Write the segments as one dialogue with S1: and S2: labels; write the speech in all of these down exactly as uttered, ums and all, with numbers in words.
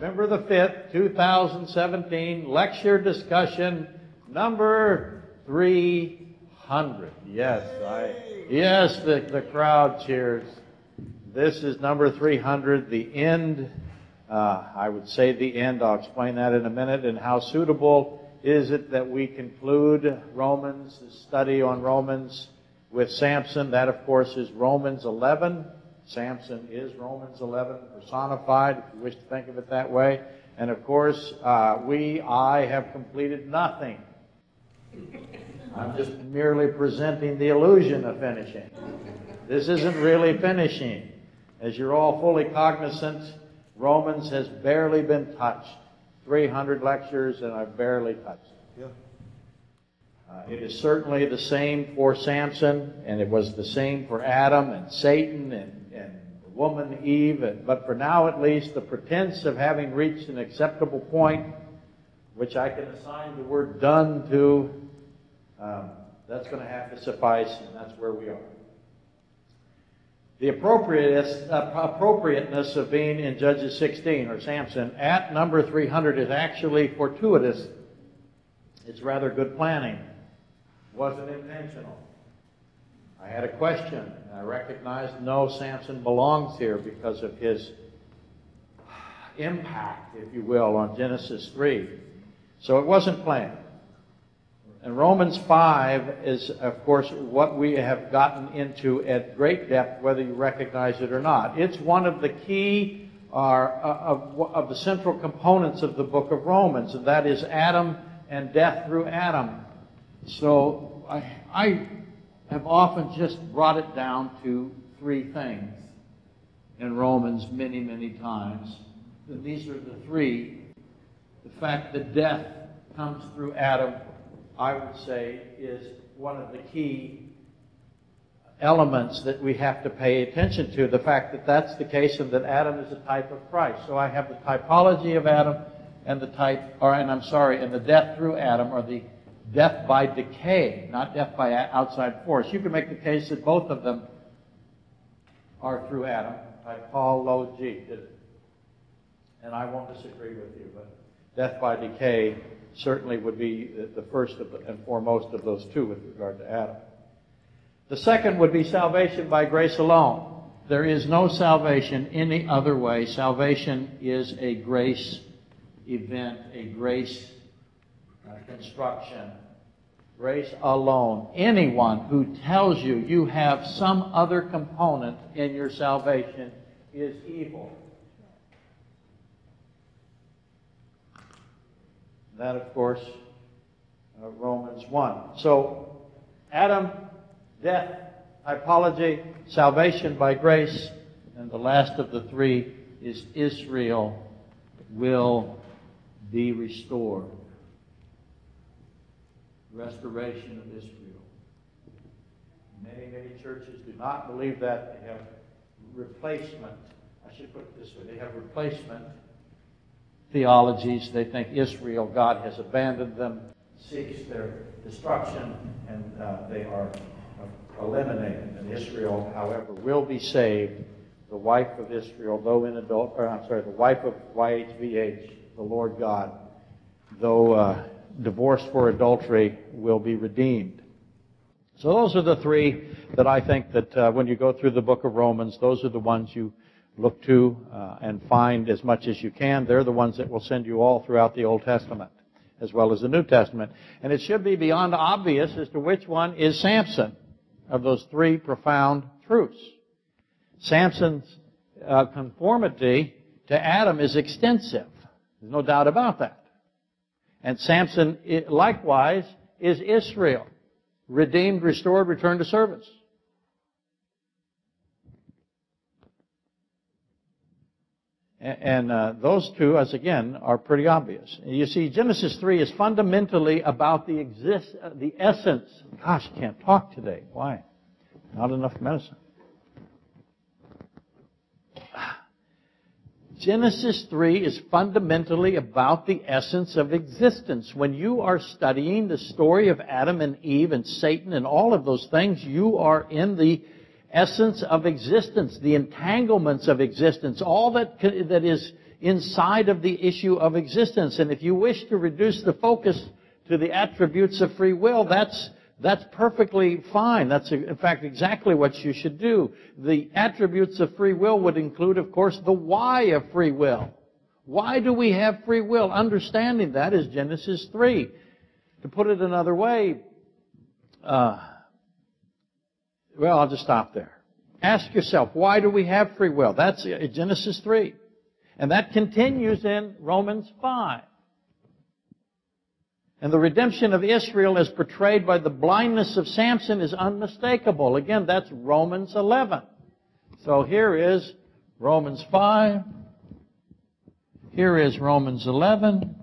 S1: November the fifth, two thousand seventeen, lecture discussion number three hundred. Yes, I, yes, the, the crowd cheers. This is number three hundred, the end, uh, I would say the end. I'll explain that in a minute. And how suitable is it that we conclude Romans, the study on Romans, with Samson? That, of course, is Romans eleven. Samson is Romans eleven personified, if you wish to think of it that way. And of course, uh, we, I, have completed nothing. I'm just merely presenting the illusion of finishing. This isn't really finishing. As you're all fully cognizant, Romans has barely been touched. three hundred lectures, and I've barely touched it.
S2: Yeah.
S1: Uh, it is certainly the same for Samson, and it was the same for Adam and Satan and, and the woman Eve. And, but for now, at least, the pretense of having reached an acceptable point, which I can assign the word done to, um, that's going to have to suffice, and that's where we are. The appropriateness, uh, appropriateness of being in Judges sixteen, or Samson, at number three hundred is actually fortuitous. It's rather good planning. It wasn't intentional. I had a question. I recognized, no, Samson belongs here because of his impact, if you will, on Genesis three. So it wasn't planned. And Romans five is, of course, what we have gotten into at great depth, whether you recognize it or not. It's one of the key uh, of, of the central components of the book of Romans, and that is Adam and death through Adam. So I, I have often just brought it down to three things in Romans many, many times. And these are the three. The fact that death comes through Adam, I would say, is one of the key elements that we have to pay attention to. The fact that that's the case and that Adam is a type of Christ. So I have the typology of Adam and the type, or and I'm sorry, and the death through Adam, or the death by decay, not death by outside force. You can make the case that both of them are through Adam. Typology, and I won't disagree with you, but death by decay certainly would be the first of the, and foremost of those two with regard to Adam. The second would be salvation by grace alone. There is no salvation any other way. Salvation is a grace event, a grace uh, construction. Grace alone. Anyone who tells you you have some other component in your salvation is evil. That, of course, uh, Romans one. So, Adam, death, typology, salvation by grace, and the last of the three is Israel will be restored. Restoration of Israel. Many, many churches do not believe that. They have replacement. I should put it this way. They have replacement theologies. They think Israel, God has abandoned them, seeks their destruction, and uh, they are uh, eliminated. And Israel, however, will be saved. The wife of Israel, though in adult, or I'm sorry, the wife of Y H V H, the Lord God, though uh, divorced for adultery, will be redeemed. So those are the three that I think that uh, when you go through the book of Romans, those are the ones you look to uh, and find as much as you can. They're the ones that will send you all throughout the Old Testament as well as the New Testament. And it should be beyond obvious as to which one is Samson of those three profound truths. Samson's uh, conformity to Adam is extensive. There's no doubt about that. And Samson, likewise, is Israel. Redeemed, restored, returned to service. And uh, those two, as again, are pretty obvious. You see, Genesis three is fundamentally about the exist, uh, the essence. Gosh, I can't talk today. Why? Not enough medicine. Genesis three is fundamentally about the essence of existence. When you are studying the story of Adam and Eve and Satan and all of those things, you are in the essence of existence, the entanglements of existence, all that that is inside of the issue of existence. And if you wish to reduce the focus to the attributes of free will, that's That's perfectly fine. That's, in fact, exactly what you should do. The attributes of free will would include, of course, the why of free will. Why do we have free will? Understanding that is Genesis three. To put it another way, uh, well, I'll just stop there. Ask yourself, why do we have free will? That's Genesis three. And that continues in Romans five. And the redemption of Israel as portrayed by the blindness of Samson is unmistakable. Again, that's Romans eleven. So here is Romans five. Here is Romans eleven.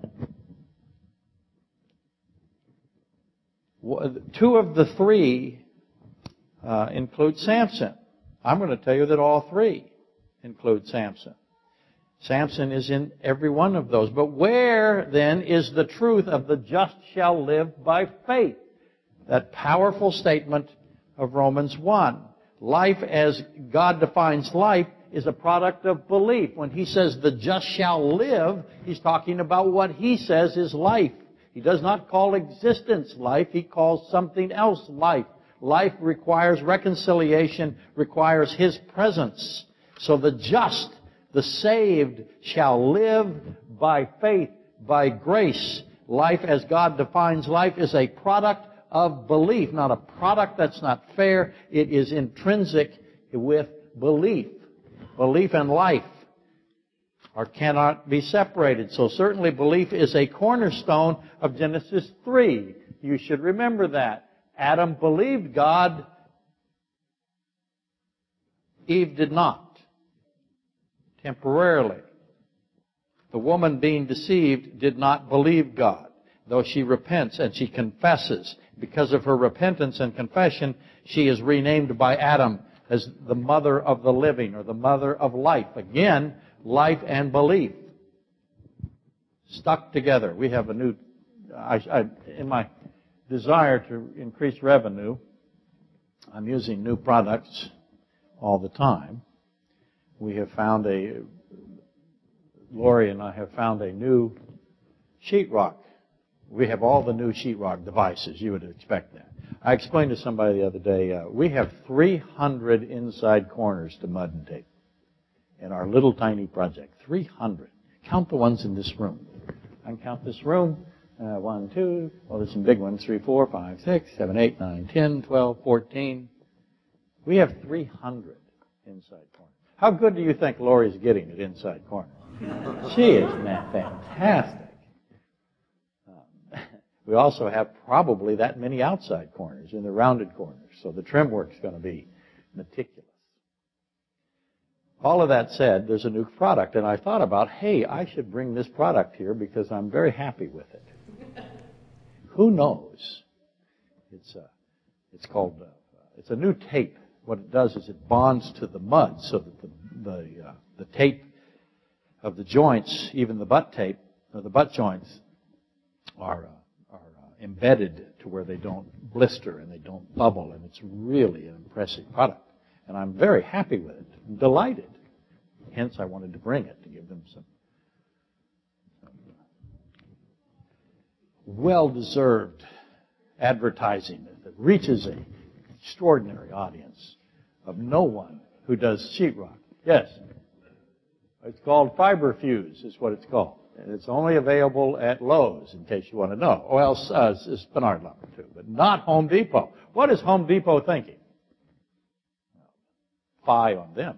S1: Two of the three uh, include Samson. I'm going to tell you that all three include Samson. Samson is in every one of those. But where, then, is the truth of the just shall live by faith? That powerful statement of Romans one. Life as God defines life is a product of belief. When he says the just shall live, he's talking about what he says is life. He does not call existence life. He calls something else life. Life requires reconciliation, requires his presence. So the just, the saved, shall live by faith, by grace. Life as God defines life is a product of belief, not a product that's not fair. It is intrinsic with belief. Belief and life or cannot be separated. So certainly belief is a cornerstone of Genesis three. You should remember that. Adam believed God. Eve did not. Temporarily. The woman being deceived did not believe God, though she repents and she confesses. Because of her repentance and confession, she is renamed by Adam as the mother of the living, or the mother of life. Again, life and belief stuck together. We have a new, I, I, in my desire to increase revenue, I'm using new products all the time. We have found a, Lori and I have found a new sheetrock. We have all the new sheetrock devices. You would expect that. I explained to somebody the other day, uh, we have three hundred inside corners to mud and tape in our little tiny project. three hundred. Count the ones in this room. I can count this room. Uh, one, two, well, there's some big ones. Three, four, five, six, seven, eight, nine, ten, twelve, fourteen. We have three hundred inside corners. How good do you think Lori's getting at inside corners? She is fantastic. We also have probably that many outside corners in the rounded corners, so the trim work is going to be meticulous. All of that said, there's a new product, and I thought about, hey, I should bring this product here because I'm very happy with it. Who knows? It's a, it's called, uh, it's a new tape. What it does is it bonds to the mud so that the the, uh, the tape of the joints, even the butt tape, or the butt joints, are uh, embedded to where they don't blister and they don't bubble, and it's really an impressive product. And I'm very happy with it. I'm delighted. Hence, I wanted to bring it to give them some, some well-deserved advertising that reaches an extraordinary audience of no one who does sheetrock. Yes. It's called Fiber Fuse is what it's called. And it's only available at Lowe's, in case you want to know. Or else uh, Spinard lumber, too. But not Home Depot. What is Home Depot thinking? Fie on them.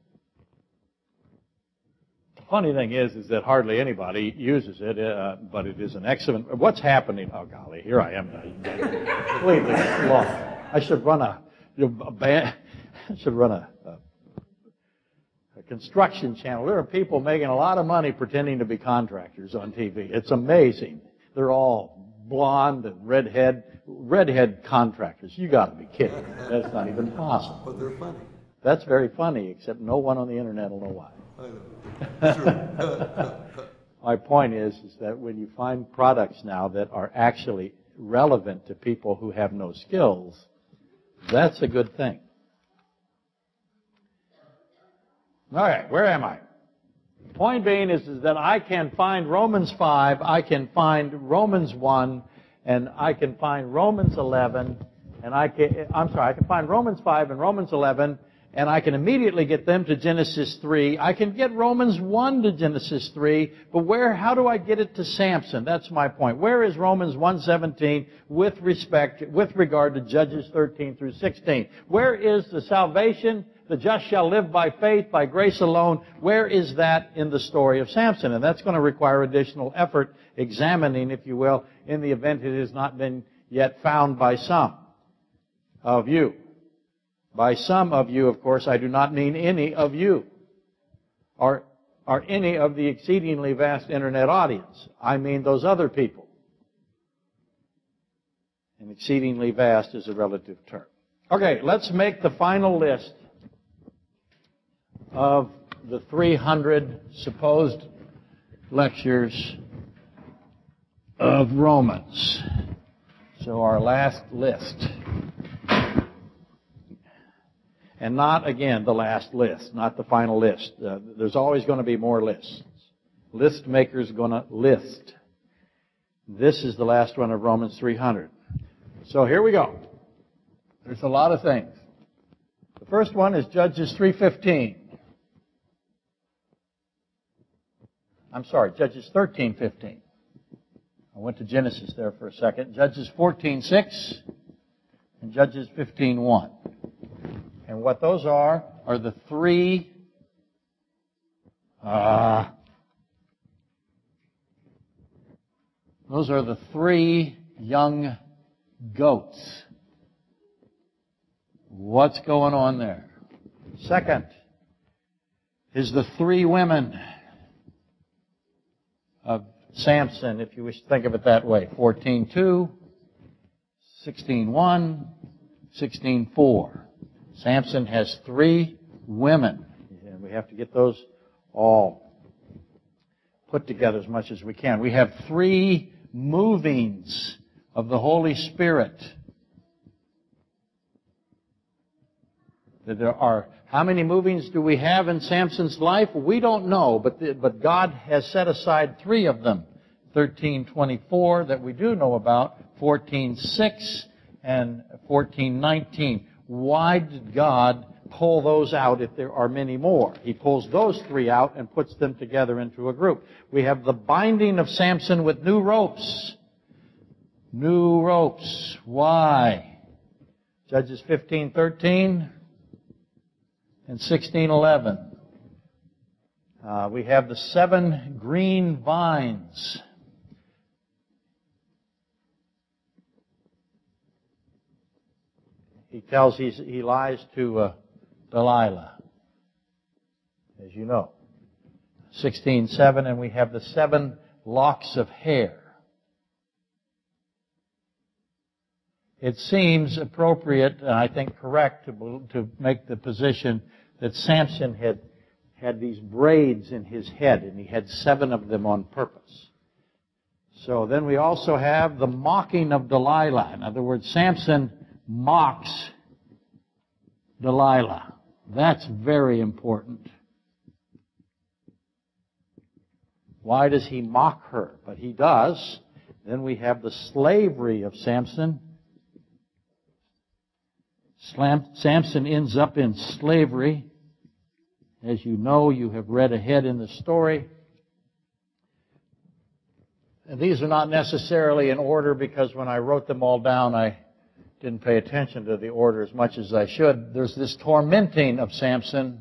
S1: The funny thing is, is that hardly anybody uses it, uh, but it is an excellent... What's happening? Oh, golly, here I am. Completely lost. I should run a... a band, I should run a... a construction channel. There are people making a lot of money pretending to be contractors on T V. It's amazing. They're all blonde and redhead, redhead contractors. You got to be kidding. That's not even possible.
S2: But they're funny.
S1: That's very funny, except no one on the internet will know why.
S2: I know.
S1: My point is, is that when you find products now that are actually relevant to people who have no skills, that's a good thing. All right, where am I? Point being is, is that I can find Romans five, I can find Romans one, and I can find Romans eleven, and I can, I'm sorry, I can find Romans five and Romans eleven, and I can immediately get them to Genesis three. I can get Romans one to Genesis three, but where, how do I get it to Samson? That's my point. Where is Romans one seventeen with respect, with regard to Judges thirteen through sixteen? Where is the salvation? The just shall live by faith, by grace alone. Where is that in the story of Samson? And that's going to require additional effort, examining, if you will, in the event it has not been yet found by some of you. By some of you, of course, I do not mean any of you, or, or any of the exceedingly vast internet audience. I mean those other people. And exceedingly vast is a relative term. Okay, let's make the final list of the three hundred supposed lectures of Romans. So our last list. And not, again, the last list, not the final list. Uh, there's always going to be more lists. List maker's going to list. This is the last one of Romans three hundred. So here we go. There's a lot of things. The first one is Judges three fifteen. I'm sorry, Judges thirteen fifteen. I went to Genesis there for a second. Judges fourteen six and Judges fifteen one. And what those are, are the three, uh, those are the three young goats. What's going on there? Second is the three women of Samson, if you wish to think of it that way. fourteen two, sixteen one, sixteen four. Samson has three women. And we have to get those all put together as much as we can. We have three movings of the Holy Spirit. There are, how many movings do we have in Samson's life? We don't know, but the, but God has set aside three of them. thirteen twenty-four that we do know about, fourteen six, and fourteen nineteen. Why did God pull those out if there are many more? He pulls those three out and puts them together into a group. We have the binding of Samson with new ropes. New ropes. Why? Judges fifteen thirteen and sixteen eleven. Uh, we have the seven green vines. He tells he's, he lies to uh, Delilah, as you know. sixteen seven, and we have the seven locks of hair. It seems appropriate, and I think correct, to, to make the position that Samson had, had these braids in his head, and he had seven of them on purpose. So then we also have the mocking of Delilah. In other words, Samson mocks Delilah. That's very important. Why does he mock her? But he does. Then we have the slavery of Samson. Samson ends up in slavery. As you know, you have read ahead in the story. And these are not necessarily in order, because when I wrote them all down, I didn't pay attention to the order as much as I should. There's this tormenting of Samson.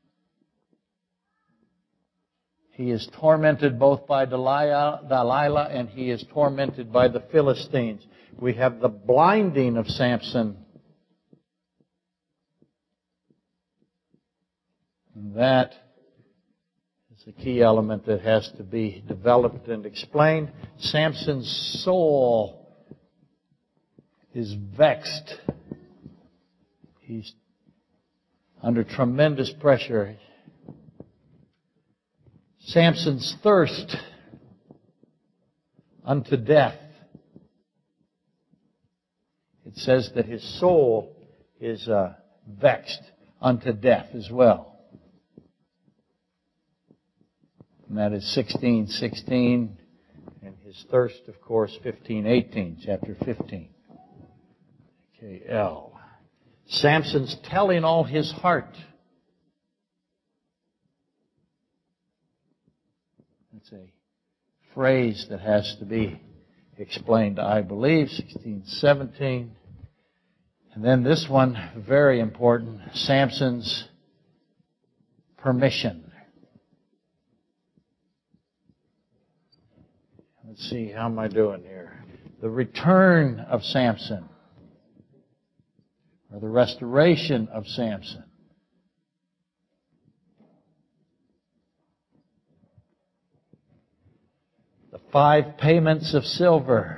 S1: He is tormented both by Delilah, Delilah and he is tormented by the Philistines. We have the blinding of Samson. And that is a key element that has to be developed and explained. Samson's soul is vexed. He's under tremendous pressure. Samson's thirst unto death. It says that his soul is uh, vexed unto death as well. and that is sixteen sixteen, and his thirst, of course, fifteen eighteen, chapter fifteen. Okay, L. Samson's telling all his heart. That's a phrase that has to be explained, I believe, sixteen seventeen. And then this one, very important, Samson's permission. Let's see, how am I doing here? The return of Samson, or the restoration of Samson. The five payments of silver.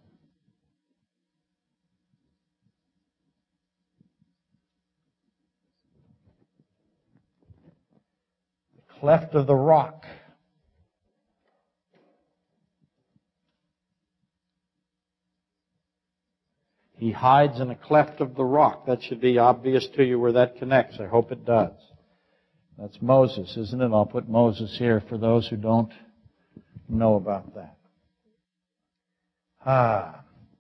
S1: The cleft of the rock. He hides in a cleft of the rock. That should be obvious to you where that connects. I hope it does. That's Moses, isn't it? I'll put Moses here for those who don't know about that. Ah.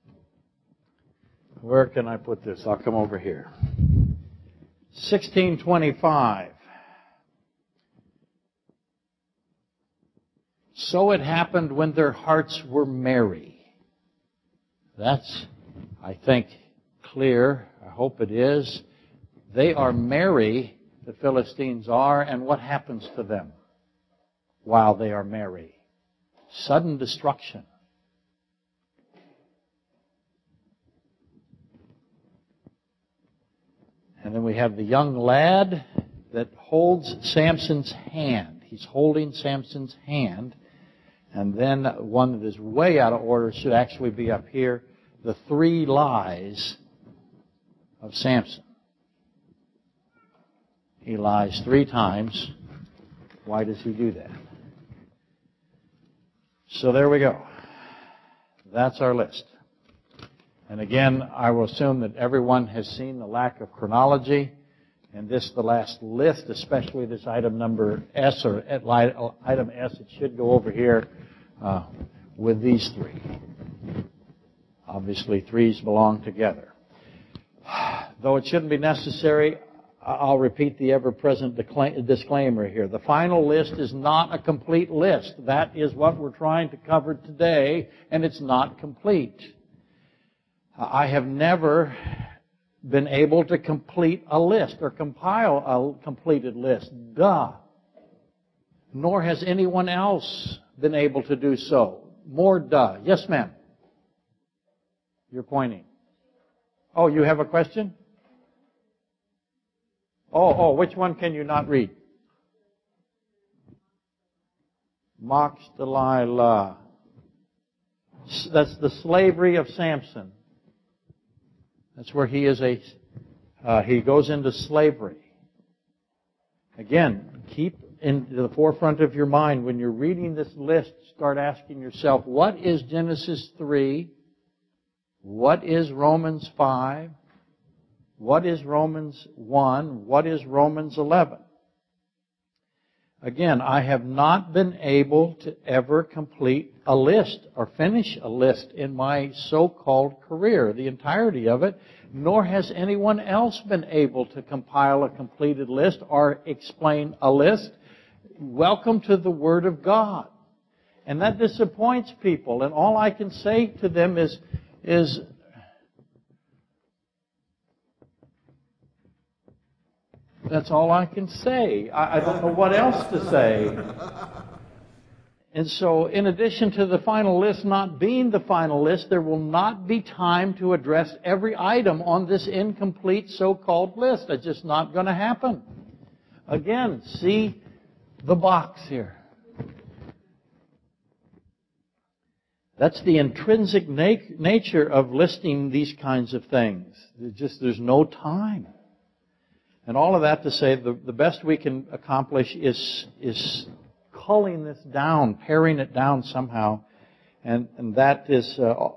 S1: Where can I put this? I'll come over here. sixteen twenty-five. So it happened when their hearts were merry. That's, I think, clear. I hope it is. They are merry, the Philistines are, and what happens to them while they are merry? Sudden destruction. And then we have the young lad that holds Samson's hand. He's holding Samson's hand. And then one that is way out of order should actually be up here. The three lies of Samson. He lies three times. Why does he do that? So there we go. That's our list. And again, I will assume that everyone has seen the lack of chronology. And this, the last list, especially this item number S, or item S, it should go over here uh, with these three. Obviously, threes belong together. Though it shouldn't be necessary, I'll repeat the ever-present disclaimer here. The final list is not a complete list. That is what we're trying to cover today, and it's not complete. I have never been able to complete a list or compile a completed list. Duh. Nor has anyone else been able to do so. More duh. Yes, ma'am. You're pointing. Oh, you have a question? Oh, oh, which one can you not read? Mocks Delilah. That's the slavery of Samson. That's where he is a, uh, he goes into slavery. Again, keep in the forefront of your mind when you're reading this list, start asking yourself, what is Genesis three? What is Romans five? What is Romans one? What is Romans eleven? Again, I have not been able to ever complete a list or finish a list in my so-called career, the entirety of it, nor has anyone else been able to compile a completed list or explain a list. Welcome to the Word of God. And that disappoints people, and all I can say to them is, is that's all I can say. I, I don't know what else to say. And so, in addition to the final list not being the final list, there will not be time to address every item on this incomplete so-called list. It's just not going to happen. Again, see the box here. That's the intrinsic na- nature of listing these kinds of things. There's just, there's no time. And all of that to say, the, the best we can accomplish is, is culling this down, paring it down somehow. And, and that is, uh,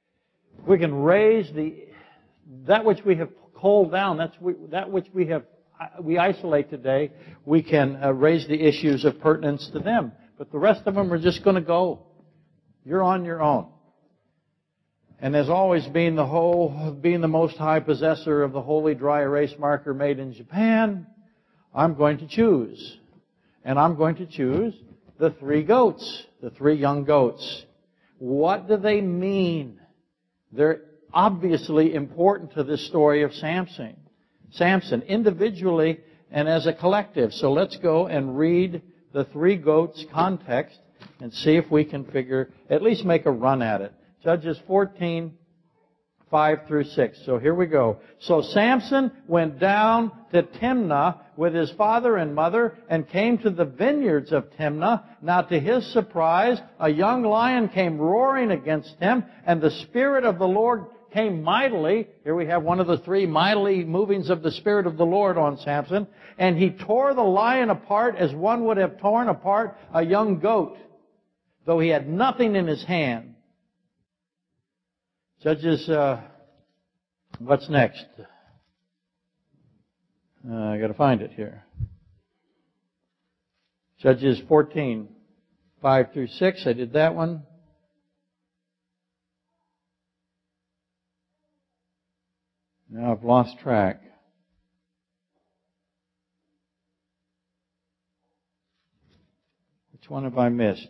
S1: we can raise the, that which we have culled down, that's we, that which we have we isolate today, we can uh, raise the issues of pertinence to them. But the rest of them are just going to go. You're on your own. And as always, being the whole, being the most high possessor of the holy dry erase marker made in Japan, I'm going to choose. And I'm going to choose the three goats, the three young goats. What do they mean? They're obviously important to this story of Samson. Samson, individually and as a collective. So let's go and read the three goats context and see if we can figure, at least make a run at it. Judges fourteen, five through six. So here we go. So Samson went down to Timnah with his father and mother and came to the vineyards of Timnah. Now to his surprise, a young lion came roaring against him, and the Spirit of the Lord came mightily. Here we have one of the three mightily movings of the Spirit of the Lord on Samson. And he tore the lion apart as one would have torn apart a young goat, though he had nothing in his hand. Judges, uh, what's next? Uh, I got to find it here. Judges fourteen, five through six. I did that one. Now I've lost track. Which one have I missed?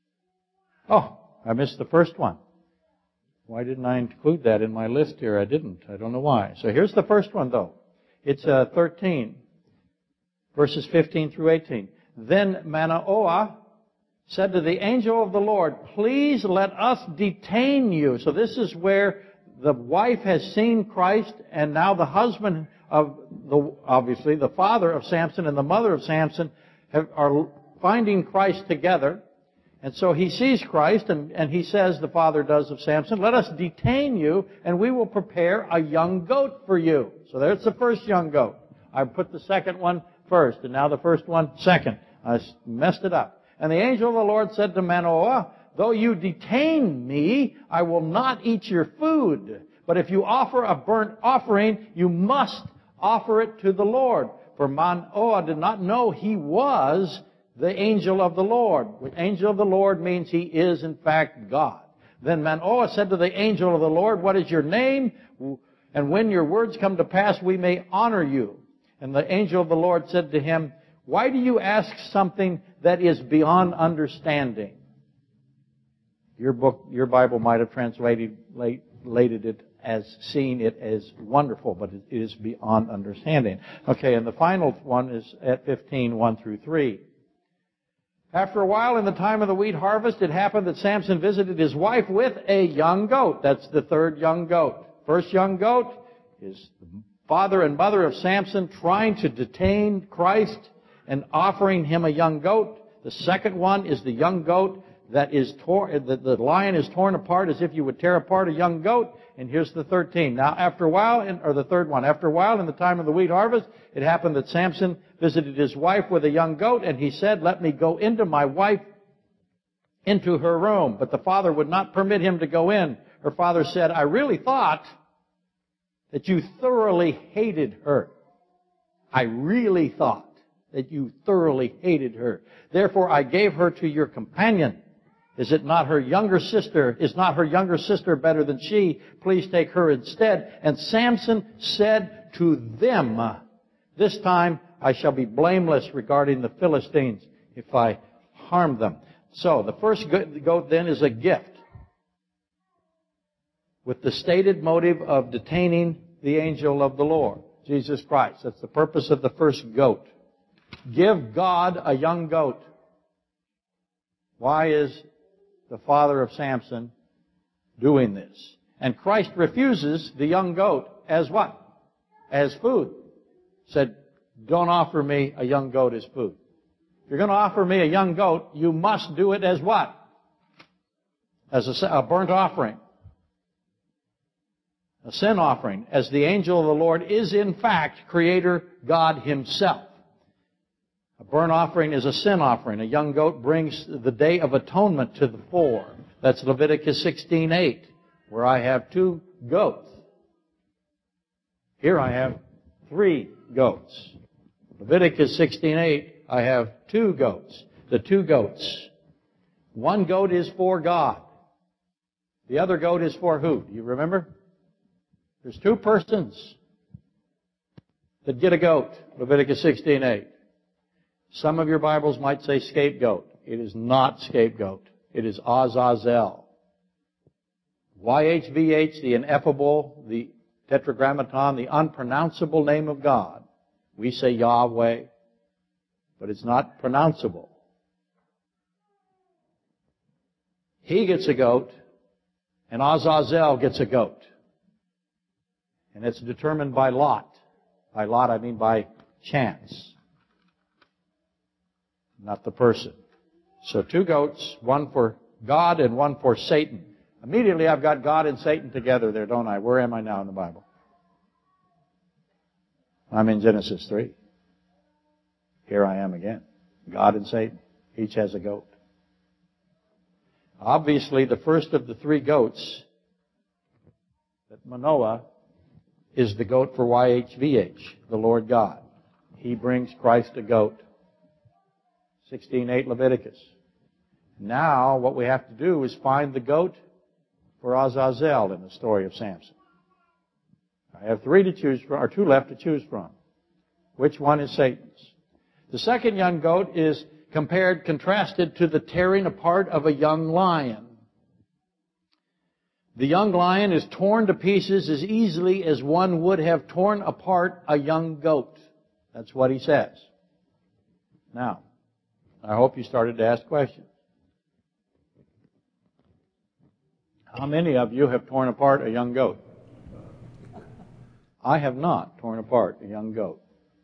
S1: Oh, I missed the first one. Why didn't I include that in my list here? I didn't. I don't know why. So here's the first one, though. It's uh, thirteen, verses fifteen through eighteen. Then Manoah said to the angel of the Lord, "Please let us detain you." So this is where the wife has seen Christ, and now the husband of, the obviously, the father of Samson and the mother of Samson have, are finding Christ together. And so he sees Christ, and, and he says, the father does of Samson, "Let us detain you, and we will prepare a young goat for you." So there's the first young goat. I put the second one first, and now the first one second. I messed it up. And the angel of the Lord said to Manoah, "Though you detain me, I will not eat your food. But if you offer a burnt offering, you must offer it to the Lord." For Manoah did not know he was the angel of the Lord. The angel of the Lord means he is, in fact, God. Then Manoah said to the angel of the Lord, "What is your name? And when your words come to pass, we may honor you." And the angel of the Lord said to him, "Why do you ask something that is beyond understanding?" Your book, your Bible might have translated related it as seeing it as wonderful, but it is beyond understanding. Okay, and the final one is at fifteen, one through three. After a while, in the time of the wheat harvest, it happened that Samson visited his wife with a young goat. That's the third young goat. First young goat is the father and mother of Samson trying to detain Christ and offering him a young goat. The second one is the young goat that is torn, the, the lion is torn apart as if you would tear apart a young goat. And here's the thirteen. Now, after a while, in, or the third one, after a while, in the time of the wheat harvest, it happened that Samson visited his wife with a young goat, and he said, "Let me go into my wife, into her room." But the father would not permit him to go in. Her father said, "I really thought that you thoroughly hated her. I really thought that you thoroughly hated her. Therefore, I gave her to your companion. Is it not her younger sister? Is not her younger sister better than she? Please take her instead." And Samson said to them, "This time I shall be blameless regarding the Philistines if I harm them." So the first goat then is a gift with the stated motive of detaining the angel of the Lord, Jesus Christ. That's the purpose of the first goat. Give God a young goat. Why is the father of Samson doing this? And Christ refuses the young goat as what? As food. Said, "Don't offer me a young goat as food. If you're going to offer me a young goat, you must do it as what? As a, a burnt offering. A sin offering. As the angel of the Lord is in fact Creator God Himself. A burnt offering is a sin offering. A young goat brings the Day of Atonement to the fore. That's Leviticus sixteen eight, where I have two goats. Here I have three goats. Leviticus sixteen eight, I have two goats. The two goats. One goat is for God. The other goat is for who? Do you remember? There's two persons that get a goat. Leviticus sixteen eight. Some of your Bibles might say scapegoat. It is not scapegoat. It is Azazel. Y H V H, the ineffable, the tetragrammaton, the unpronounceable name of God. We say Yahweh, but it's not pronounceable. He gets a goat, and Azazel gets a goat. And it's determined by lot. By lot, I mean by chance. Not the person. So two goats, one for God and one for Satan. Immediately I've got God and Satan together there, don't I? Where am I now in the Bible? I'm in Genesis three. Here I am again. God and Satan. Each has a goat. Obviously, the first of the three goats, that Manoah, is the goat for Y H V H, the Lord God. He brings Christ a goat. sixteen eight Leviticus. Now, what we have to do is find the goat for Azazel in the story of Samson. I have three to choose from, or two left to choose from. Which one is Satan's? The second young goat is compared, contrasted to the tearing apart of a young lion. The young lion is torn to pieces as easily as one would have torn apart a young goat. That's what he says. Now, I hope you started to ask questions. How many of you have torn apart a young goat? I have not torn apart a young goat.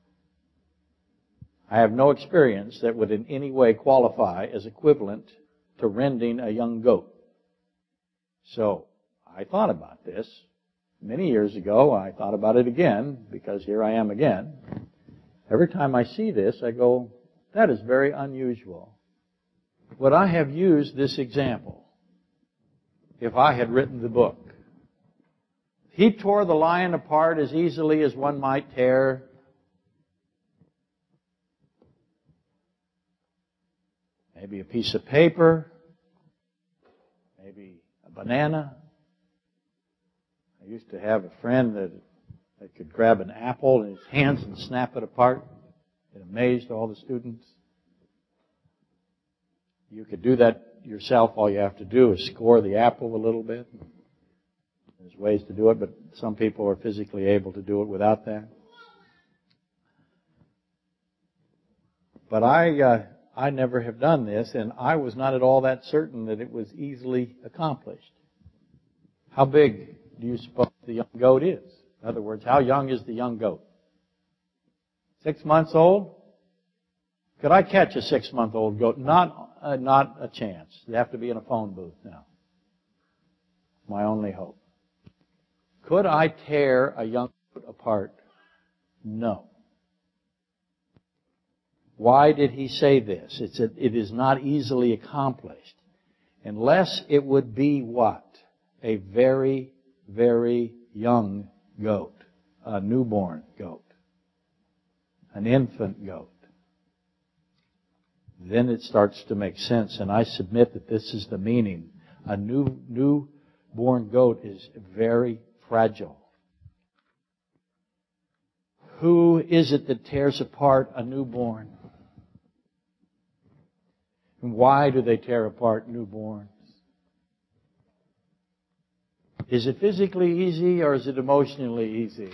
S1: I have no experience that would in any way qualify as equivalent to rending a young goat. So, I thought about this many years ago. I thought about it again, because here I am again. Every time I see this, I go, that is very unusual. Would I have used this example if I had written the book? He tore the lion apart as easily as one might tear maybe a piece of paper, maybe a banana. I used to have a friend that, that could grab an apple in his hands and snap it apart. It amazed all the students. You could do that yourself. All you have to do is score the apple a little bit. There's ways to do it, but some people are physically able to do it without that. But I, uh, I never have done this, and I was not at all that certain that it was easily accomplished. How big do you suppose the young goat is? In other words, how young is the young goat? Six months old? Could I catch a six-month-old goat? Not, uh, not a chance. They have to be in a phone booth now. My only hope. Could I tear a young goat apart? No. Why did he say this? It's a, it is not easily accomplished. Unless it would be what? A very, very young goat. A newborn goat. An infant goat. Then it starts to make sense, and I submit that this is the meaning. A new newborn goat is very fragile. Who is it that tears apart a newborn? And why do they tear apart newborns? Is it physically easy or is it emotionally easy?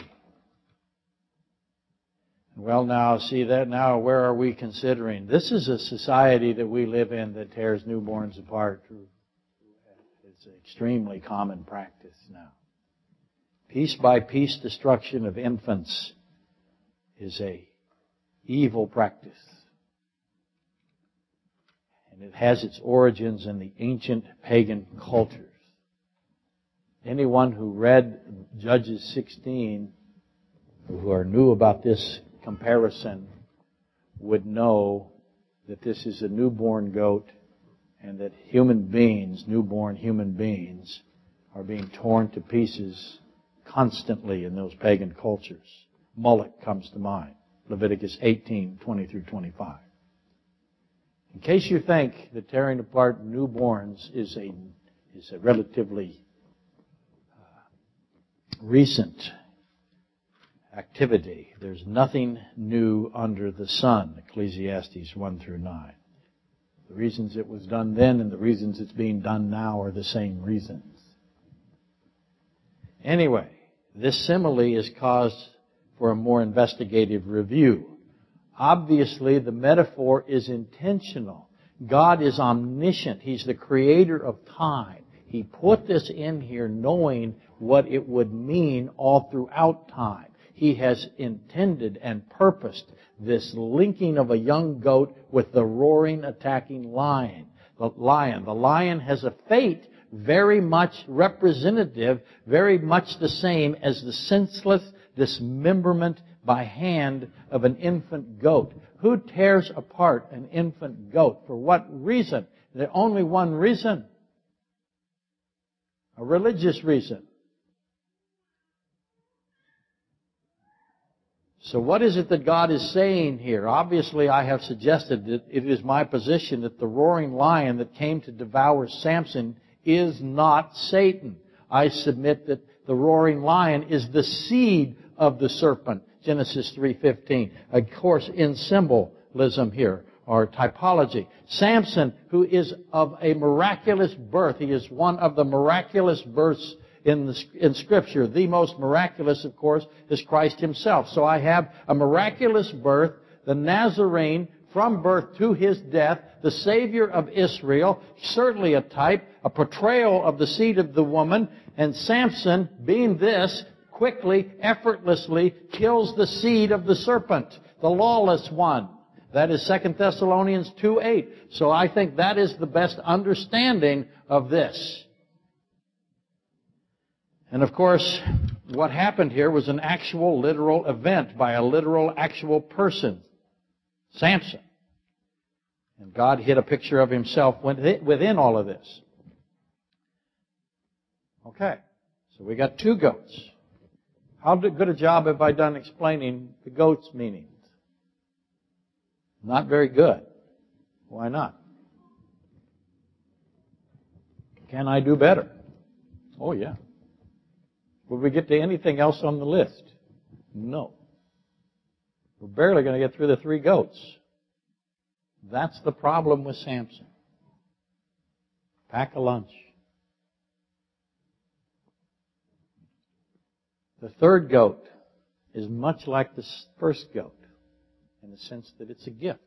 S1: Well, now, see that now, where are we considering? This is a society that we live in that tears newborns apart. It's an extremely common practice now. Piece by piece destruction of infants is a evil practice. And it has its origins in the ancient pagan cultures. Anyone who read Judges sixteen, who are new about this comparison, would know that this is a newborn goat and that human beings, newborn human beings, are being torn to pieces constantly in those pagan cultures. Moloch comes to mind. Leviticus eighteen, twenty through twenty-five. In case you think that tearing apart newborns is a, is a relatively uh, recent activity, there's nothing new under the sun, Ecclesiastes one through nine. The reasons it was done then and the reasons it's being done now are the same reasons. Anyway, this simile is cause for a more investigative review. Obviously, the metaphor is intentional. God is omniscient. He's the creator of time. He put this in here knowing what it would mean all throughout time. He has intended and purposed this linking of a young goat with the roaring, attacking lion. The lion. The lion has a fate very much representative, very much the same as the senseless dismemberment by hand of an infant goat. Who tears apart an infant goat? For what reason? There's only one reason. A religious reason. So what is it that God is saying here? Obviously, I have suggested that it is my position that the roaring lion that came to devour Samson is not Satan. I submit that the roaring lion is the seed of the serpent, Genesis three fifteen. Of course, in symbolism here, or typology. Samson, who is of a miraculous birth, he is one of the miraculous births in, the, in Scripture. The most miraculous, of course, is Christ Himself. So I have a miraculous birth, the Nazarene, from birth to His death, the Savior of Israel, certainly a type, a portrayal of the seed of the woman, and Samson, being this, quickly, effortlessly kills the seed of the serpent, the lawless one. That is Second Thessalonians two eight. So I think that is the best understanding of this. And of course, what happened here was an actual literal event by a literal actual person, Samson. And God hid a picture of Himself within all of this. Okay, so we got two goats. How good a job have I done explaining the goat's meanings? Not very good. Why not? Can I do better? Oh, yeah. Will we get to anything else on the list? No. We're barely going to get through the three goats. That's the problem with Samson. Pack a lunch. The third goat is much like the first goat in the sense that it's a gift.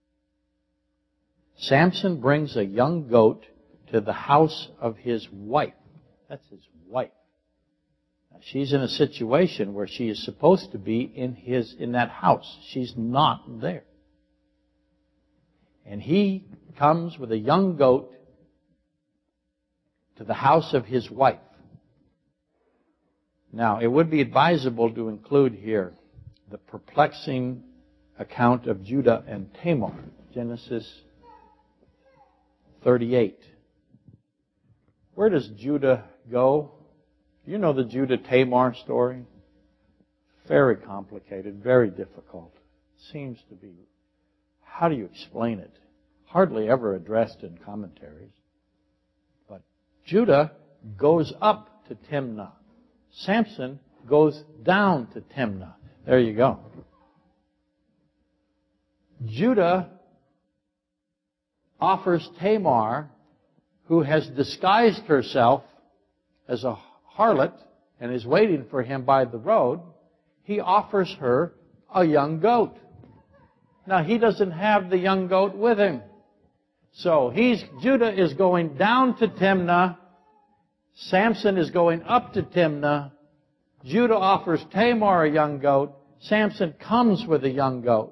S1: Samson brings a young goat to the house of his wife. That's his wife. Now, she's in a situation where she is supposed to be in his in that house. She's not there. And he comes with a young goat to the house of his wife. Now, it would be advisable to include here the perplexing account of Judah and Tamar, Genesis thirty-eight. Where does Judah go? Do you know the Judah-Tamar story? Very complicated, very difficult. Seems to be. How do you explain it? Hardly ever addressed in commentaries. But Judah goes up to Timnah. Samson goes down to Timnah. There you go. Judah offers Tamar, who has disguised herself as a harlot and is waiting for him by the road, he offers her a young goat. Now, he doesn't have the young goat with him. So he's Judah is going down to Timnah. Samson is going up to Timnah. Judah offers Tamar a young goat. Samson comes with a young goat.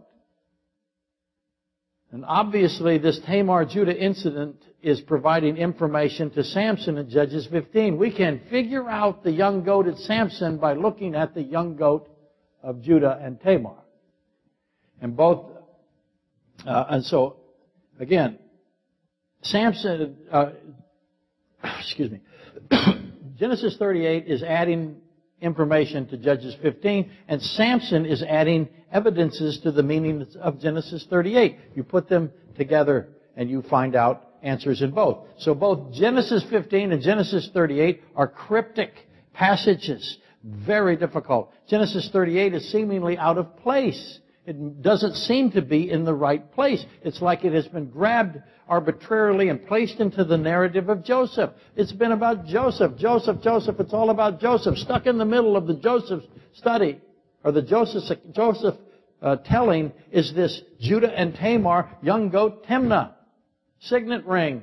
S1: And obviously this Tamar-Judah incident is providing information to Samson in Judges fifteen. We can figure out the young goat at Samson by looking at the young goat of Judah and Tamar. And both, uh, and so, again, Samson, uh, excuse me, Genesis thirty-eight is adding information to Judges fifteen, and Samson is adding evidences to the meaning of Genesis thirty-eight. You put them together and you find out answers in both. So both Genesis fifteen and Genesis thirty-eight are cryptic passages, very difficult. Genesis thirty-eight is seemingly out of place. It doesn't seem to be in the right place. It's like it has been grabbed arbitrarily and placed into the narrative of Joseph. It's been about Joseph, Joseph, Joseph. It's all about Joseph. Stuck in the middle of the Joseph study, or the Joseph, Joseph uh, telling, is this Judah and Tamar, young goat Timnah, signet ring.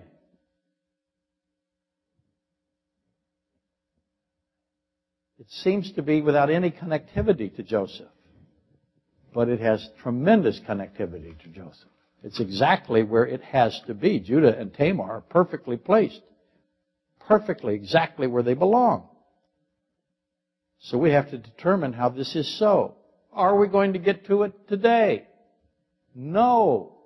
S1: It seems to be without any connectivity to Joseph. But it has tremendous connectivity to Joseph. It's exactly where it has to be. Judah and Tamar are perfectly placed. Perfectly, exactly where they belong. So we have to determine how this is so. Are we going to get to it today? No.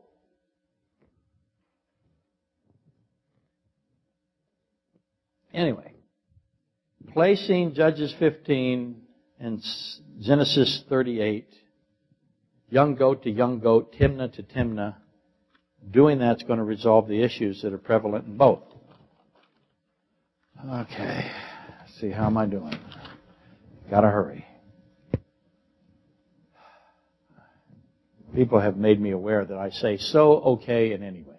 S1: Anyway, placing Judges fifteen and Genesis thirty-eight, young goat to young goat, Timnah to Timnah, doing that's going to resolve the issues that are prevalent in both. Okay, let's see, how am I doing? Gotta hurry. People have made me aware that I say so, okay, and anyway.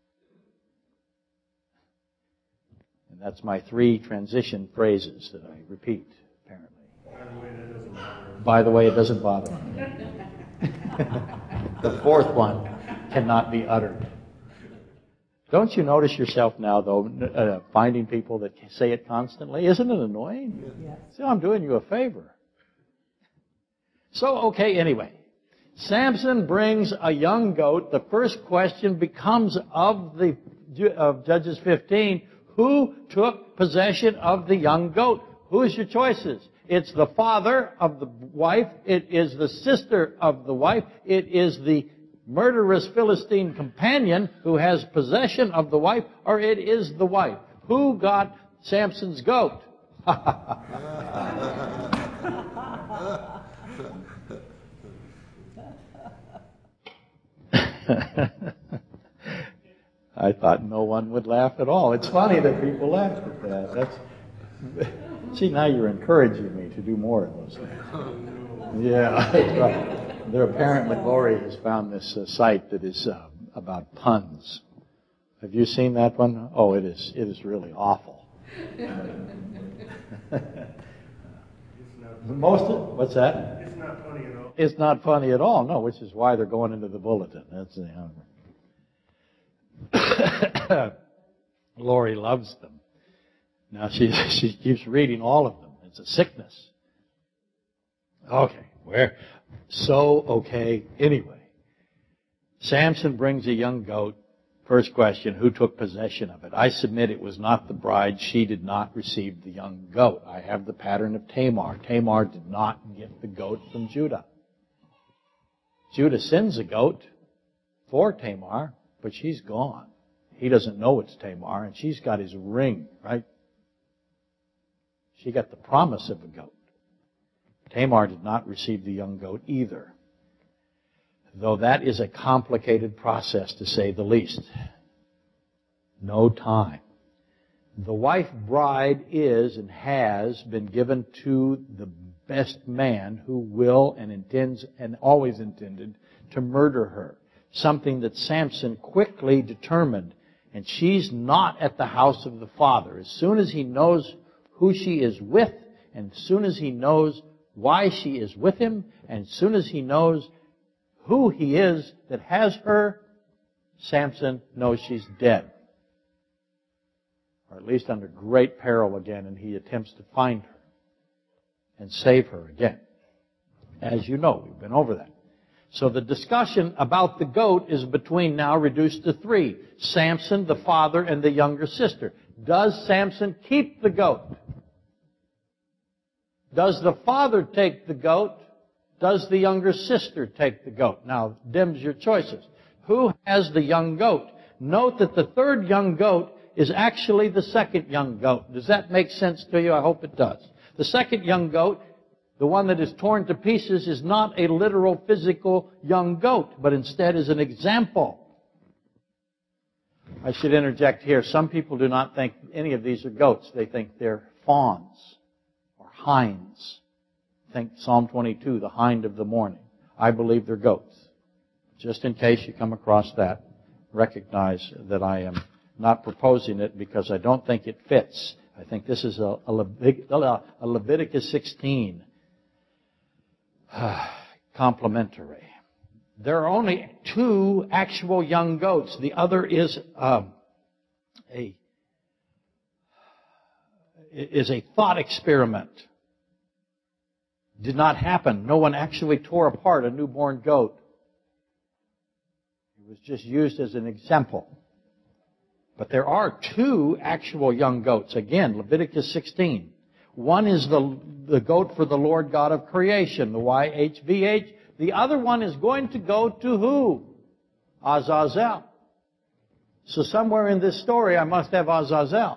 S1: And that's my three transition phrases that I repeat, apparently. By the way, it doesn't bother me. The fourth one cannot be uttered. Don't you notice yourself now, though, uh, finding people that say it constantly? Isn't it annoying? Yes. See, I'm doing you a favor. So, okay, anyway. Samson brings a young goat. The first question becomes of the of Judges fifteen, who took possession of the young goat? Who is your choices? It's the father of the wife. It is the sister of the wife. It is the murderous Philistine companion who has possession of the wife, or it is the wife. Who got Samson's goat? I thought no one would laugh at all. It's funny that people laugh at that. That's, see, now you're encouraging me to do more of those things. Yeah, that's right. There apparently, Lori has found this uh, site that is uh, about puns. Have you seen that one? Oh, it is. It is really awful. Most of, what's that?
S2: It's not funny at all.
S1: It's not funny at all. No, which is why they're going into the bulletin. That's the. Uh, Lori loves them. Now she she keeps reading all of them. It's a sickness. Okay, where? So, okay, anyway. Samson brings a young goat. First question, who took possession of it? I submit it was not the bride. She did not receive the young goat. I have the pattern of Tamar. Tamar did not get the goat from Judah. Judah sends a goat for Tamar, but she's gone. He doesn't know it's Tamar, and she's got his ring, right? She got the promise of a goat. Tamar did not receive the young goat either, though that is a complicated process, to say the least. No time. The wife bride is and has been given to the best man who will and intends and always intended to murder her, something that Samson quickly determined, and she's not at the house of the father. As soon as he knows who she is with, and as soon as he knows why she is with him, and as soon as he knows who he is that has her, Samson knows she's dead. Or at least under great peril again, and he attempts to find her and save her again. As you know, we've been over that. So the discussion about the goat is between now reduced to three. Samson, the father, and the younger sister. Does Samson keep the goat? Does the father take the goat? Does the younger sister take the goat? Now, them's your choices. Who has the young goat? Note that the third young goat is actually the second young goat. Does that make sense to you? I hope it does. The second young goat, the one that is torn to pieces, is not a literal physical young goat, but instead is an example. I should interject here. Some people do not think any of these are goats. They think they're fawns or hinds. Think Psalm twenty-two, the hind of the morning. I believe they're goats. Just in case you come across that, recognize that I am not proposing it because I don't think it fits. I think this is a, a, Levit- a Leviticus sixteen complementary. There are only two actual young goats. The other is um, a is a thought experiment. Did not happen. No one actually tore apart a newborn goat. It was just used as an example. But there are two actual young goats. Again, Leviticus sixteen. One is the, the goat for the Lord God of creation, the Y H V H. The other one is going to go to who? Azazel. So somewhere in this story I must have Azazel.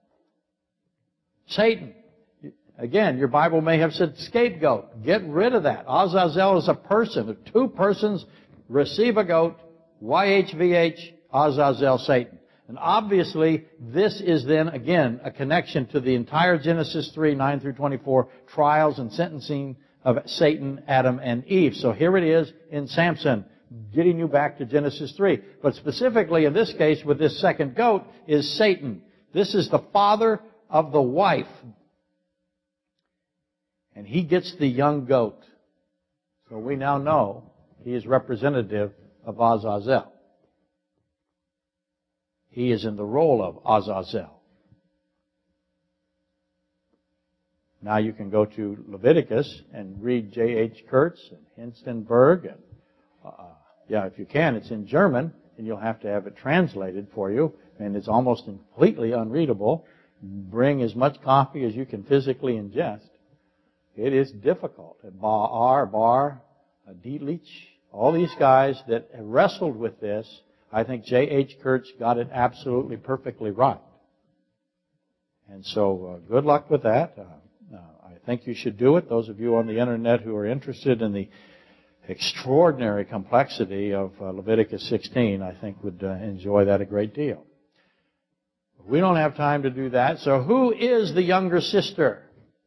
S1: Satan. Again, your Bible may have said scapegoat. Get rid of that. Azazel is a person. If two persons receive a goat, Y H V H, Azazel, Satan. And obviously, this is then, again, a connection to the entire Genesis three, nine through twenty-four, trials and sentencing of Satan, Adam, and Eve. So here it is in Samson, getting you back to Genesis three. But specifically in this case, with this second goat, is Satan. This is the father of the wife. And he gets the young goat. So we now know he is representative of Azazel. He is in the role of Azazel. Now you can go to Leviticus and read J H Kurtz and Hinstenberg. And, uh, yeah, if you can, it's in German, and you'll have to have it translated for you, and it's almost completely unreadable. Bring as much coffee as you can physically ingest. It is difficult. Bar, Bar, Dietrich, all these guys that have wrestled with this, I think J H Kurtz got it absolutely perfectly right. And so uh, good luck with that. Uh, uh, I think you should do it. Those of you on the Internet who are interested in the extraordinary complexity of uh, Leviticus sixteen, I think would uh, enjoy that a great deal. We don't have time to do that. So who is the younger sister?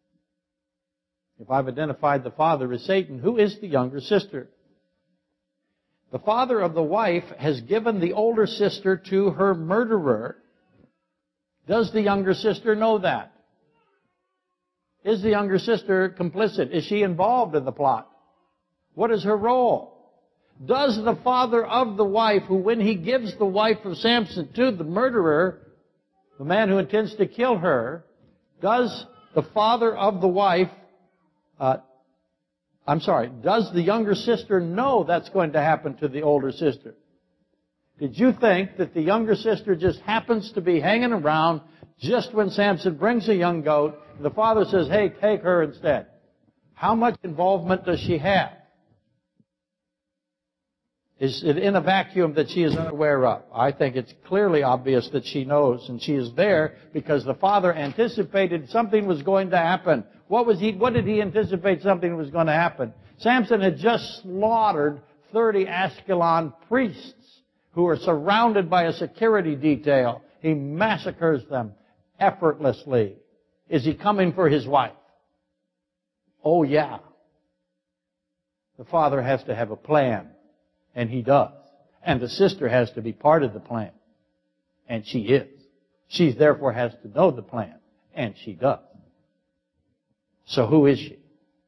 S1: If I've identified the father as Satan, who is the younger sister? The father of the wife has given the older sister to her murderer. Does the younger sister know that? Is the younger sister complicit? Is she involved in the plot? What is her role? Does the father of the wife, who when he gives the wife of Samson to the murderer, the man who intends to kill her, does the father of the wife Uh, I'm sorry, does the younger sister know that's going to happen to the older sister? Did you think that the younger sister just happens to be hanging around just when Samson brings a young goat, and the father says, hey, take her instead? How much involvement does she have? Is it in a vacuum that she is unaware of? I think it's clearly obvious that she knows, and she is there because the father anticipated something was going to happen. What was he? What did he anticipate something was going to happen? Samson had just slaughtered thirty Ashkelon priests who were surrounded by a security detail. He massacres them effortlessly. Is he coming for his wife? Oh, yeah. The father has to have a plan, and he does. And the sister has to be part of the plan, and she is. She therefore has to know the plan, and she does. So who is she?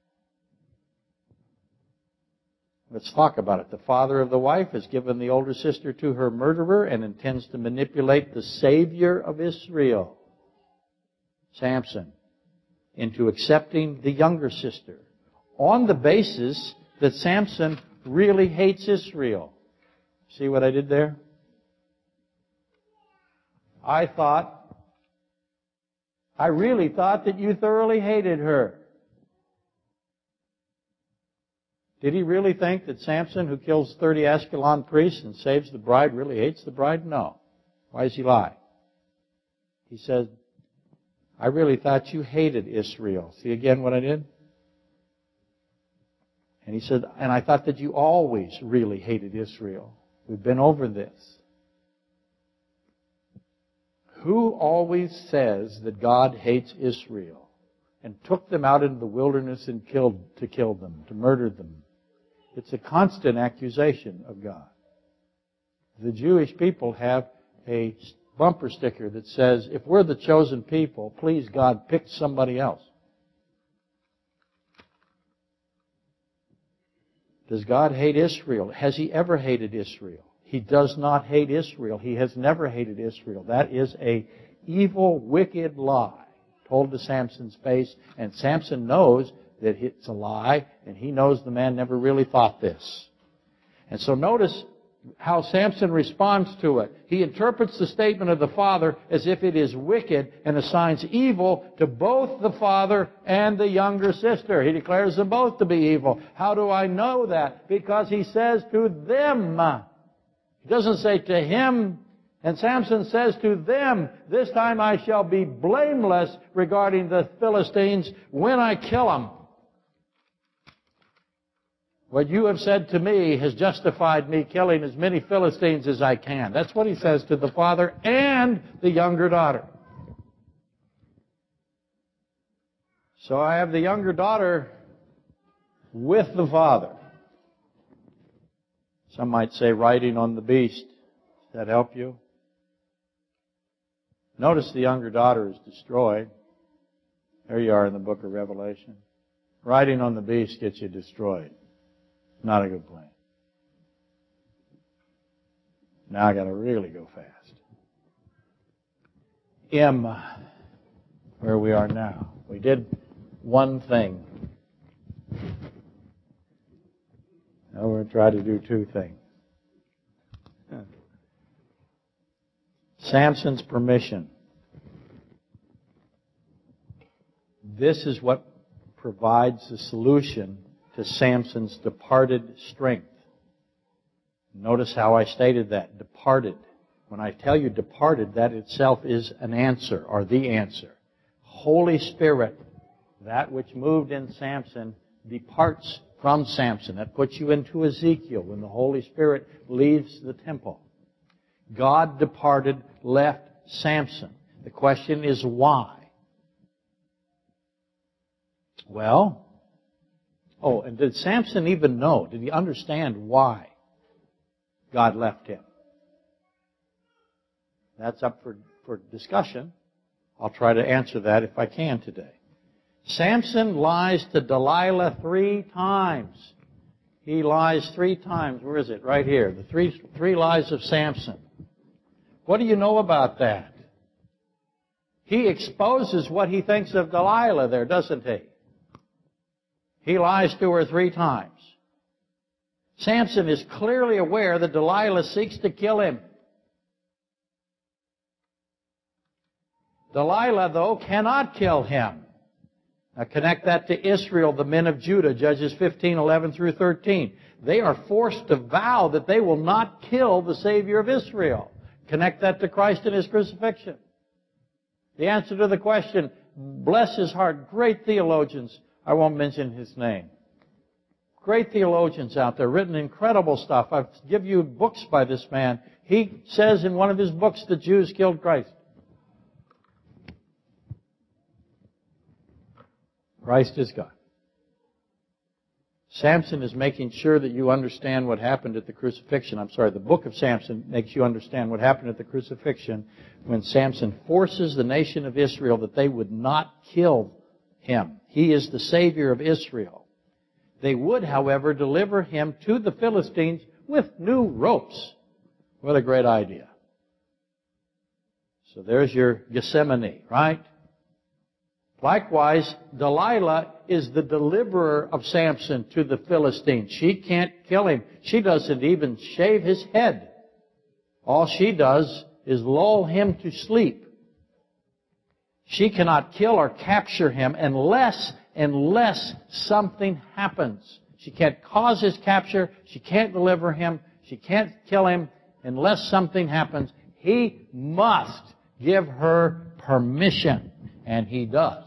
S1: Let's talk about it. The father of the wife has given the older sister to her murderer and intends to manipulate the Savior of Israel, Samson, into accepting the younger sister on the basis that Samson really hates Israel. See what I did there? I thought, I really thought that you thoroughly hated her. Did he really think that Samson, who kills thirty Ashkelon priests and saves the bride, really hates the bride? No. Why does he lie? He says, I really thought you hated Israel. See again what I did? And he said, and I thought that you always really hated Israel. We've been over this. Who always says that God hates Israel and took them out into the wilderness and killed to kill them, to murder them? It's a constant accusation of God. The Jewish people have a bumper sticker that says, if we're the chosen people, please God, pick somebody else. Does God hate Israel? Has He ever hated Israel? He does not hate Israel. He has never hated Israel. That is a evil, wicked lie told to Samson's face, and Samson knows that it's a lie, and he knows the man never really thought this. And so notice how Samson responds to it. He interprets the statement of the father as if it is wicked and assigns evil to both the father and the younger sister. He declares them both to be evil. How do I know that? Because he says to them. He doesn't say to him. And Samson says to them, this time I shall be blameless regarding the Philistines when I kill them. What you have said to me has justified me killing as many Philistines as I can. That's what he says to the father and the younger daughter. So I have the younger daughter with the father. Some might say riding on the beast. Does that help you? Notice the younger daughter is destroyed. There you are in the book of Revelation. Riding on the beast gets you destroyed. Not a good plan. Now I got to really go fast. M, where we are now. We did one thing. Now we're going to try to do two things. Samson's permission. This is what provides the solution to Samson's departed strength. Notice how I stated that, departed. When I tell you departed, that itself is an answer, or the answer. Holy Spirit, that which moved in Samson, departs from Samson. That puts you into Ezekiel when the Holy Spirit leaves the temple. God departed, left Samson. The question is why? Well, oh, and did Samson even know? Did he understand why God left him? That's up for, for discussion. I'll try to answer that if I can today. Samson lies to Delilah three times. He lies three times. Where is it? Right here. The three, three lies of Samson. What do you know about that? He exposes what he thinks of Delilah there, doesn't he? He lies to her three times. Samson is clearly aware that Delilah seeks to kill him. Delilah, though, cannot kill him. Now connect that to Israel, the men of Judah, Judges fifteen, eleven through thirteen. They are forced to vow that they will not kill the Savior of Israel. Connect that to Christ and His crucifixion. The answer to the question, bless his heart, great theologians, I won't mention his name. Great theologians out there, written incredible stuff. I've given you books by this man. He says in one of his books, the Jews killed Christ. Christ is God. Samson is making sure that you understand what happened at the crucifixion. I'm sorry, the book of Samson makes you understand what happened at the crucifixion when Samson forces the nation of Israel that they would not kill him. He is the Savior of Israel. They would, however, deliver him to the Philistines with new ropes. What a great idea. So there's your Gethsemane, right? Likewise, Delilah is the deliverer of Samson to the Philistines. She can't kill him. She doesn't even shave his head. All she does is lull him to sleep. She cannot kill or capture him unless, unless something happens. She can't cause his capture. She can't deliver him. She can't kill him unless something happens. He must give her permission. And he does.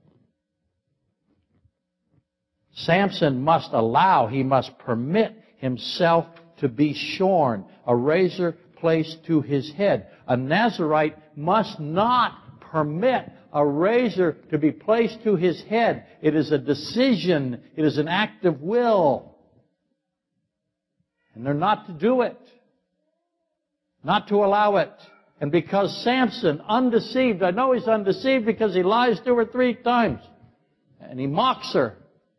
S1: Samson must allow, he must permit himself to be shorn, a razor placed to his head. A Nazirite must not permit a razor to be placed to his head. It is a decision. It is an act of will. And they're not to do it. Not to allow it. And because Samson, undeceived, I know he's undeceived because he lies to her three times. And he mocks her.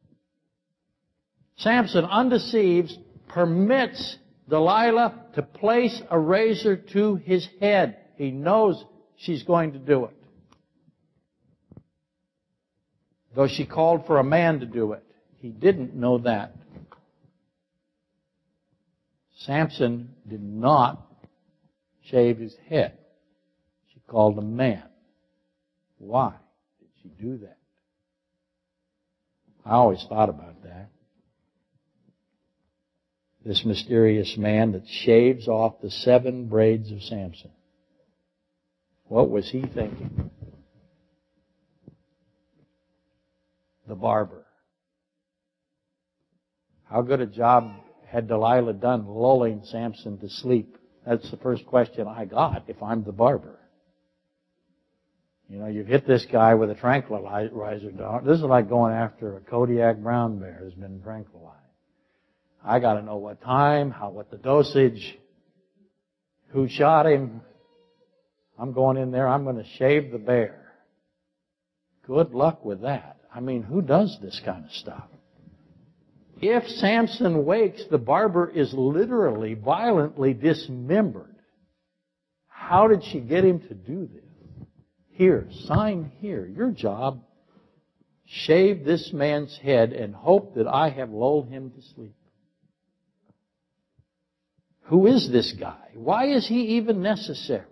S1: Samson, undeceived, permits Delilah to place a razor to his head. He knows she's going to do it. Though she called for a man to do it. He didn't know that. Samson did not shave his head. She called a man. Why did she do that? I always thought about that. This mysterious man that shaves off the seven braids of Samson. What was he thinking? The barber. How good a job had Delilah done lulling Samson to sleep? That's the first question I got if I'm the barber. You know, you've hit this guy with a tranquilizer dart. This is like going after a Kodiak brown bear who's been tranquilized. I got to know what time, how, what the dosage, who shot him. I'm going in there, I'm going to shave the bear. Good luck with that. I mean, who does this kind of stuff? If Samson wakes, the barber is literally, violently dismembered. How did she get him to do this? Here, sign here. Your job, shave this man's head and hope that I have lulled him to sleep. Who is this guy? Why is he even necessary?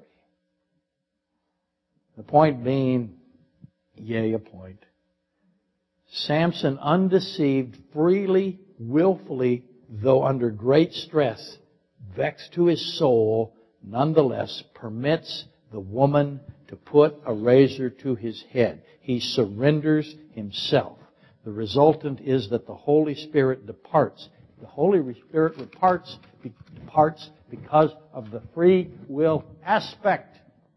S1: The point being, yea, a point. Samson, undeceived, freely, willfully, though under great stress, vexed to his soul, nonetheless permits the woman to put a razor to his head. He surrenders himself. The resultant is that the Holy Spirit departs. The Holy Spirit departs, departs because of the free will aspect.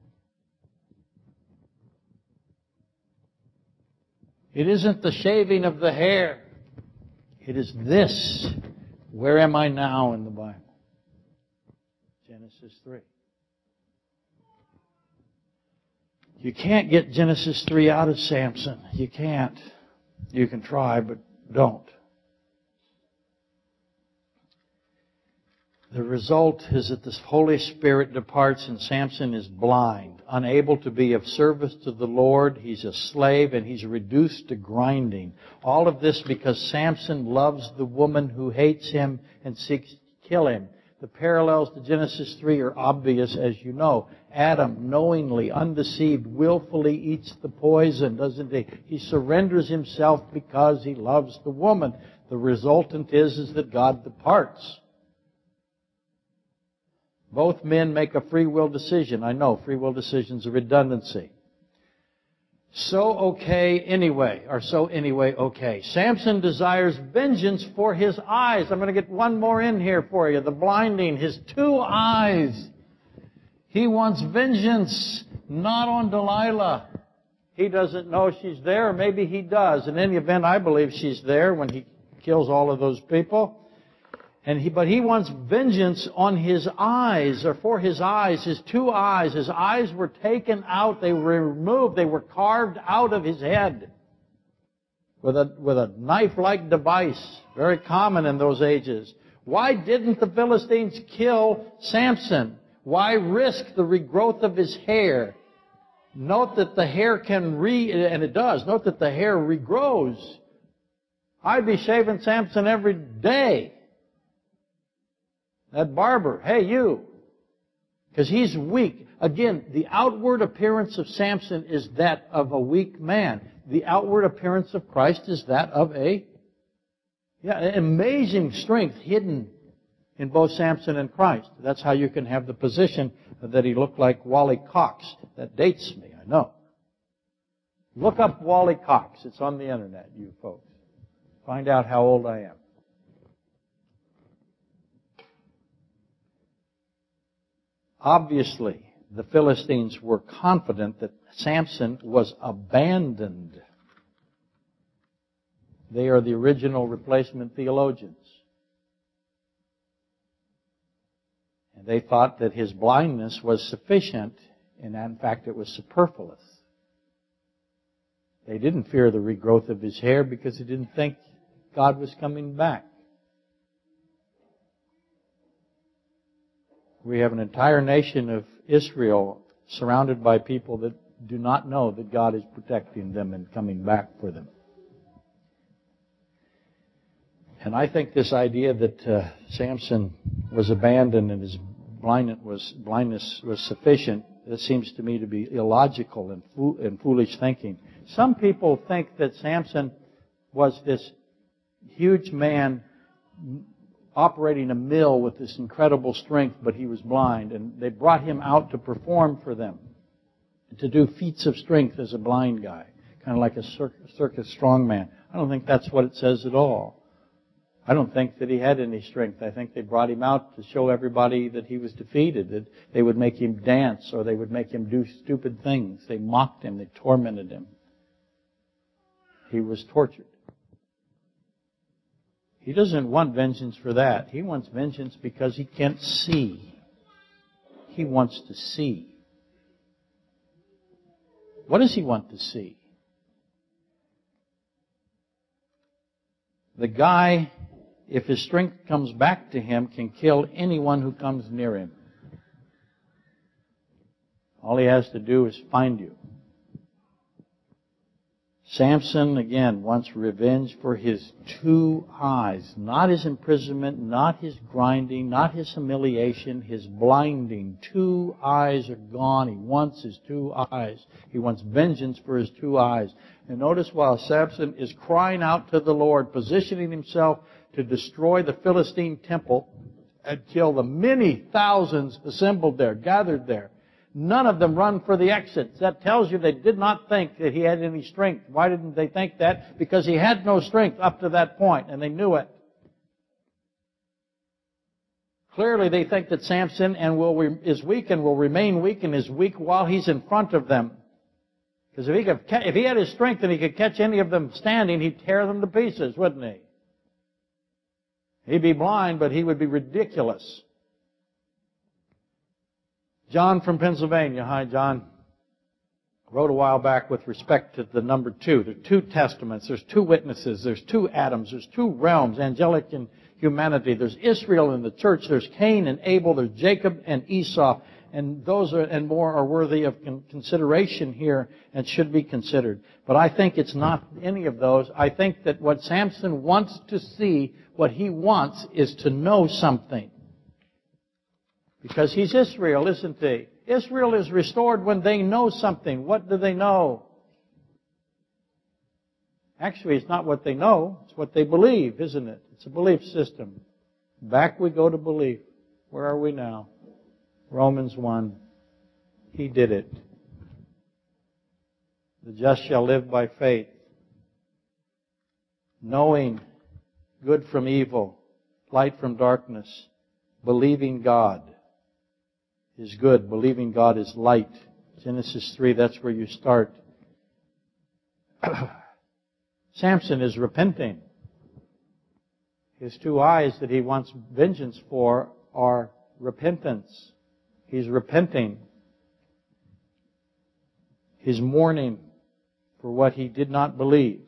S1: It isn't the shaving of the hair. It is this. Where am I now in the Bible? Genesis three. You can't get Genesis three out of Samson. You can't. You can try, but don't. The result is that the Holy Spirit departs and Samson is blind, unable to be of service to the Lord. He's a slave and he's reduced to grinding. All of this because Samson loves the woman who hates him and seeks to kill him. The parallels to Genesis three are obvious, as you know. Adam, knowingly, undeceived, willfully eats the poison, doesn't he? He surrenders himself because he loves the woman. The resultant is, is that God departs. Both men make a free will decision. I know, free will decision's a redundancy. So okay anyway, or so anyway okay. Samson desires vengeance for his eyes. I'm going to get one more in here for you. The blinding, his two eyes. He wants vengeance, not on Delilah. He doesn't know she's there, or maybe he does. In any event, I believe she's there when he kills all of those people. And he, but he wants vengeance on his eyes, or for his eyes, his two eyes. His eyes were taken out, they were removed, they were carved out of his head with a, with a knife-like device, very common in those ages. Why didn't the Philistines kill Samson? Why risk the regrowth of his hair? Note that the hair can re, and it does, note that the hair regrows. I'd be shaving Samson every day. That barber, hey, you. Because he's weak. Again, the outward appearance of Samson is that of a weak man. The outward appearance of Christ is that of a yeah, amazing strength hidden in both Samson and Christ. That's how you can have the position that he looked like Wally Cox. That dates me, I know. Look up Wally Cox. It's on the internet, you folks. Find out how old I am. Obviously, the Philistines were confident that Samson was abandoned. They are the original replacement theologians. And they thought that his blindness was sufficient, and in fact it was superfluous. They didn't fear the regrowth of his hair because they didn't think God was coming back. We have an entire nation of Israel surrounded by people that do not know that God is protecting them and coming back for them. And I think this idea that uh, Samson was abandoned and his blindness was, blindness was sufficient, that seems to me to be illogical and, fo- and foolish thinking. Some people think that Samson was this huge man operating a mill with this incredible strength, but he was blind, and they brought him out to perform for them, to do feats of strength as a blind guy, kind of like a circus, circus strongman. I don't think that's what it says at all. I don't think that he had any strength. I think they brought him out to show everybody that he was defeated, that they would make him dance or they would make him do stupid things. They mocked him. They tormented him. He was tortured. He doesn't want vengeance for that. He wants vengeance because he can't see. He wants to see. What does he want to see? The guy, if his strength comes back to him, can kill anyone who comes near him. All he has to do is find you. Samson, again, wants revenge for his two eyes. Not his imprisonment, not his grinding, not his humiliation, his blinding. Two eyes are gone. He wants his two eyes. He wants vengeance for his two eyes. And notice while Samson is crying out to the Lord, positioning himself to destroy the Philistine temple and kill the many thousands assembled there, gathered there, none of them run for the exits. That tells you they did not think that he had any strength. Why didn't they think that? Because he had no strength up to that point, and they knew it. Clearly, they think that Samson and will re- is weak and will remain weak and is weak while he's in front of them. Because if he could, ca- if he had his strength and he could catch any of them standing, he'd tear them to pieces, wouldn't he? He'd be blind, but he would be ridiculous. John from Pennsylvania, hi John, wrote a while back with respect to the number two. There are two testaments, there's two witnesses, there's two Adams, there's two realms, angelic and humanity. There's Israel and the church, there's Cain and Abel, there's Jacob and Esau. And those are, and more are worthy of consideration here and should be considered. But I think it's not any of those. I think that what Samson wants to see, what he wants is to know something. Because he's Israel, isn't he? Israel is restored when they know something. What do they know? Actually, it's not what they know. It's what they believe, isn't it? It's a belief system. Back we go to belief. Where are we now? Romans one. He did it. The just shall live by faith. Knowing good from evil, light from darkness, believing God is good. Believing God is light. Genesis three, that's where you start. Samson is repenting. His two eyes that he wants vengeance for are repentance. He's repenting. He's mourning for what he did not believe.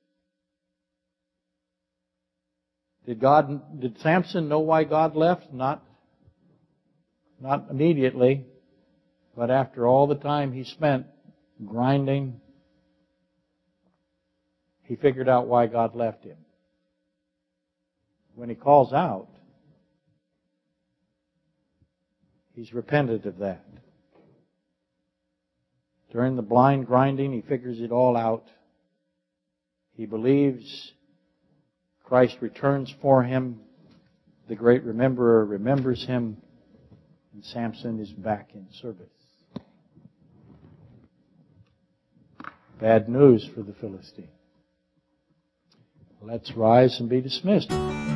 S1: Did God, did Samson know why God left? Not Not immediately, but after all the time he spent grinding, he figured out why God left him. When he calls out, he's repented of that. During the blind grinding, he figures it all out. He believes Christ returns for him. The great rememberer remembers him. And Samson is back in service. Bad news for the Philistine. Let's rise and be dismissed.